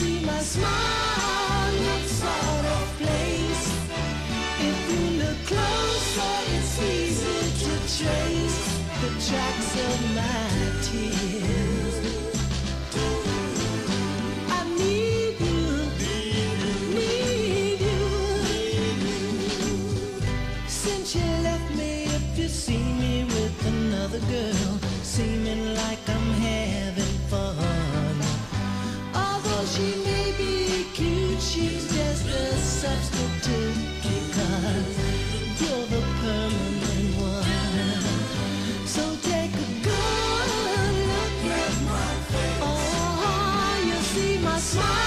see my smile looks out of place. If you look closer, it's easy to trace the tracks of my tears. I need you, need you. Since you left me, if you see me with another girl, seeming like I'm having fun. Although she may be cute, she's just a substitute, because you're the permanent one. So take a good look at my face. Oh, you see my smile.